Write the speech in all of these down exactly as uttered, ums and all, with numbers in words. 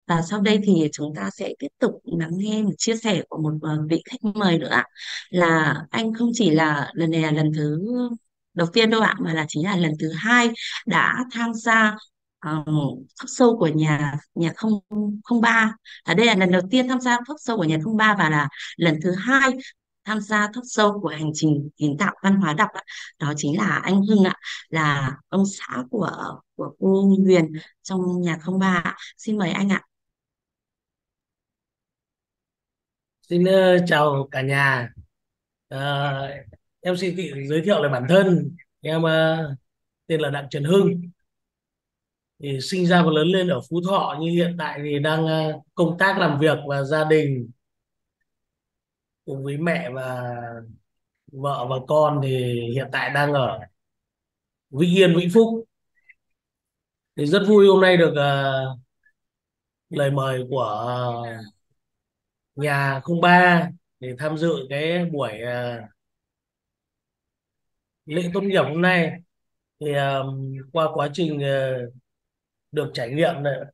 Và sau đây thì chúng ta sẽ tiếp tục lắng nghe một chia sẻ của một ờ, vị khách mời nữa ạ. Là anh không chỉ là lần này là lần thứ đầu tiên đâu ạ, mà là chính là lần thứ hai đã tham gia uh, talk show của nhà nhà không không ba. À, đây là lần đầu tiên tham gia talk show của nhà không ba và là lần thứ hai tham gia talk show của hành trình kiến tạo văn hóa đọc ạ. Đó chính là anh Hưng ạ, là ông xã của của cô Huyền trong nhà không ba ạ. Xin mời anh ạ. Xin ờ, chào cả nhà. Ờ, em xin tự giới thiệu lại bản thân. Em ờ, tên là Đặng Trần Hưng. Thì sinh ra và lớn lên ở Phú Thọ, nhưng hiện tại thì đang ờ, công tác làm việc và gia đình cùng với mẹ và vợ và con thì hiện tại đang ở Vĩnh Yên, Vĩnh Phúc. Thì rất vui hôm nay được ờ, lời mời của ờ, nhà không ba để tham dự cái buổi ờ, lễ tốt nghiệp hôm nay. Thì ờ, qua quá trình ờ, được trải nghiệm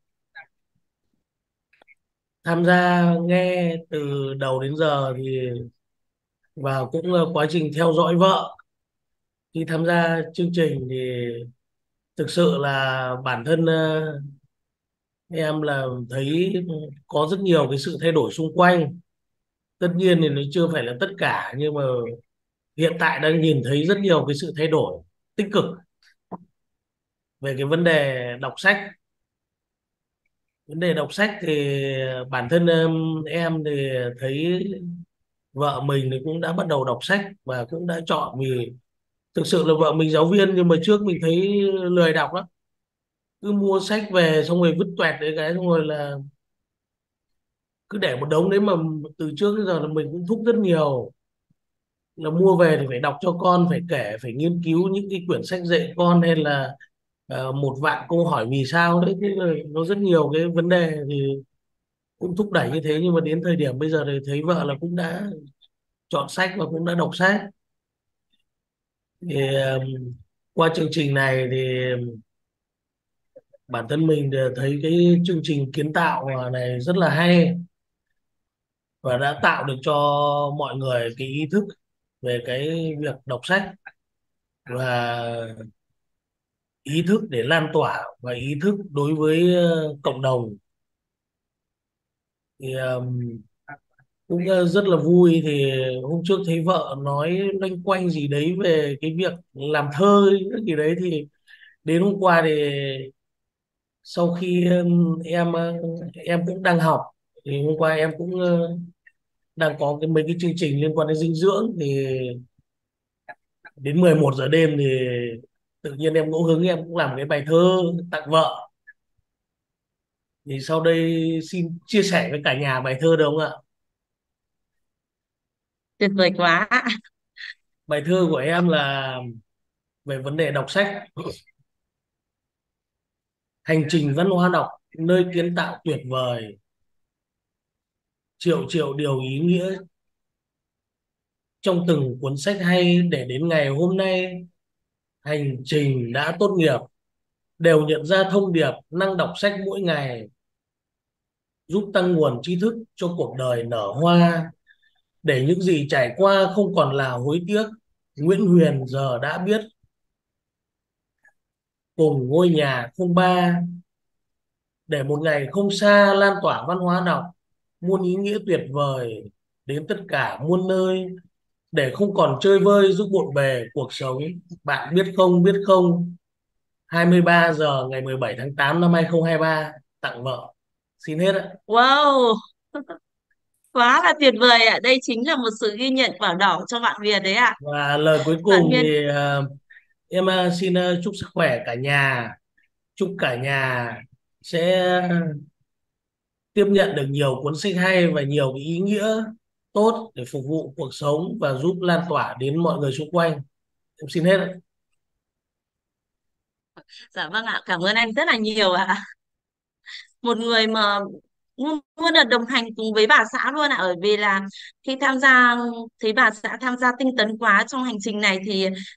tham gia nghe từ đầu đến giờ thì và cũng ờ, quá trình theo dõi vợ khi tham gia chương trình thì thực sự là bản thân ờ, em là thấy có rất nhiều cái sự thay đổi xung quanh. Tất nhiên thì nó chưa phải là tất cả, nhưng mà hiện tại đang nhìn thấy rất nhiều cái sự thay đổi tích cực về cái vấn đề đọc sách. Vấn đề đọc sách thì bản thân em, em thì thấy vợ mình thì cũng đã bắt đầu đọc sách và cũng đã chọn, vì thực sự là vợ mình giáo viên nhưng mà trước mình thấy lười đọc lắm, cứ mua sách về xong rồi vứt toẹt đấy, cái xong rồi là cứ để một đống đấy. Mà từ trước đến giờ là mình cũng thúc rất nhiều là mua về thì phải đọc cho con, phải kể, phải nghiên cứu những cái quyển sách dạy con, hay là ờ, một vạn câu hỏi vì sao đấy. Thế là nó rất nhiều cái vấn đề thì cũng thúc đẩy như thế, nhưng mà đến thời điểm bây giờ thì thấy vợ là cũng đã chọn sách và cũng đã đọc sách. Thì ờ, qua chương trình này thì bản thân mình thì thấy cái chương trình kiến tạo này rất là hay và đã tạo được cho mọi người cái ý thức về cái việc đọc sách, và ý thức để lan tỏa, và ý thức đối với ờ, cộng đồng. Thì um, cũng ờ, rất là vui. Thì hôm trước thấy vợ nói loanh quanh gì đấy về cái việc làm thơ cái gì đấy, thì đến hôm qua thì sau khi um, em ờ, em cũng đang học, thì hôm qua em cũng ờ, đang có cái mấy cái chương trình liên quan đến dinh dưỡng, thì đến mười một giờ đêm thì tự nhiên em ngẫu hứng em cũng làm cái bài thơ tặng vợ. Thì sau đây xin chia sẻ với cả nhà bài thơ được không ạ? Tuyệt vời quá ạ. Bài thơ của em là về vấn đề đọc sách. Hành trình văn hóa đọc, nơi kiến tạo tuyệt vời, triệu triệu điều ý nghĩa trong từng cuốn sách hay, để đến ngày hôm nay hành trình đã tốt nghiệp, đều nhận ra thông điệp năng đọc sách mỗi ngày giúp tăng nguồn tri thức cho cuộc đời nở hoa, để những gì trải qua không còn là hối tiếc. Nguyễn Huyền giờ đã biết, cùng ngôi nhà không ba, để một ngày không xa lan tỏa văn hóa đọc muôn ý nghĩa tuyệt vời đến tất cả muôn nơi, để không còn chơi vơi giúp bộn bề cuộc sống. Bạn biết không, biết không, hai mươi ba giờ ngày mười bảy tháng tám năm hai không hai ba, tặng vợ. Xin hết ạ. Wow, quá là tuyệt vời ạ. Đây chính là một sự ghi nhận quả đỏ cho bạn Huyền đấy ạ. Và lời cuối Bạn cùng Huyền, thì ờ, em ờ, xin ờ, chúc sức khỏe cả nhà, chúc cả nhà sẽ tiếp nhận được nhiều cuốn sách hay và nhiều cái ý nghĩa tốt để phục vụ cuộc sống và giúp lan tỏa đến mọi người xung quanh. Em xin hết ạ. dạ vâng ạ, cảm ơn anh rất là nhiều ạ. Một người mà luôn luôn là đồng hành cùng với bà xã luôn ạ, bởi vì là khi tham gia thấy bà xã tham gia tinh tấn quá trong hành trình này thì